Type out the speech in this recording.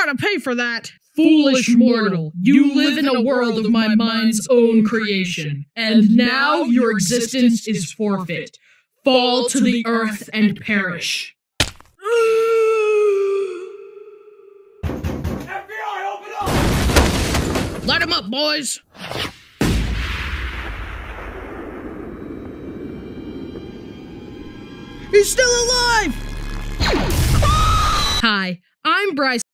gotta pay for that. Foolish mortal, you live in a world of my mind's own creation, and now your existence is forfeit. Fall to the earth and perish. FBI, open up! Let him up, boys! He's still alive! Hi, I'm Bryce.